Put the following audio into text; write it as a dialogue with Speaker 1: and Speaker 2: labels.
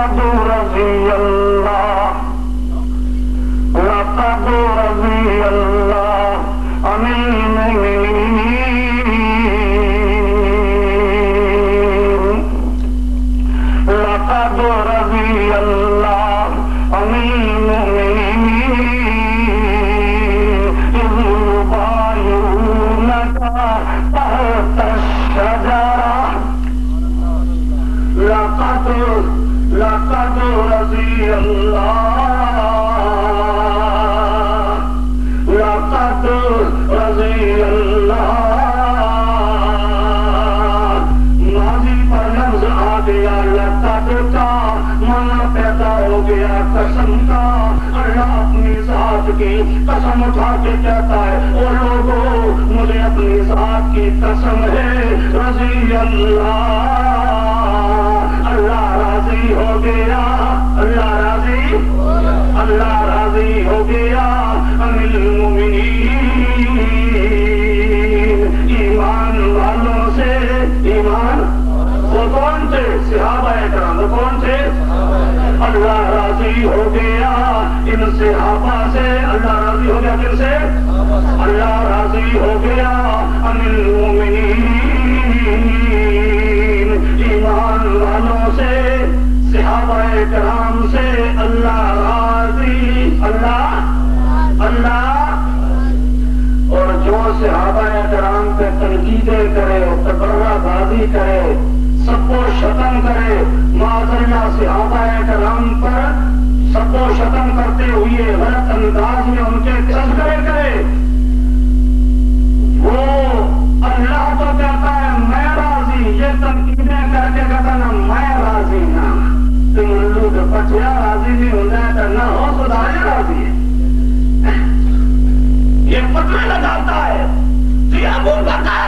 Speaker 1: لقد رضي الله عن المؤمنين لقد رضي الله عن المؤمنين إذ يبايعونك تحت الشجرة لقد رضي الله لقد رضي الله ماضی پر لفظ آ گیا لقد کا مانا پیدا ہو گیا قسم کا اللہ اپنی ذات کی قسم اٹھا کے کہتا ہے او لوگوں مجھے اپنی ذات کی قسم ہے رضی اللہ راضی ہو گیا اللہ راضی ہو گیا عن المؤمنین ایمان والوں سے ایمان وہ کون تھے صحابہ کرام وہ کون تھے اللہ راضی ہو گیا ان صحابہ سے اللہ راضی ہو گیا کن سے اللہ راضی ہو گیا عن المؤمنین ایمان والوں سے صحابہ کرام سے اللہ راضی اللہ اور جو صحابہ کرام پہ تنقیدیں کرے تبرہ بازی کرے سب کو شتم کرے معاذ اللہ صحابہ کرام پر سب کو شتم کرتے ہوئے غلط انداز میں ان کے تذکرے کرے وہ اللہ تو کہتا ہے میں راضی یہ تنقیدیں کر کے کہتا نا میں راضی نہ تم لوگ بچیا راضی نہیں ہو جائے تو نہ ہو خدا راضی ہے یہ پتہ لگاتا ہے کہ ابو بکر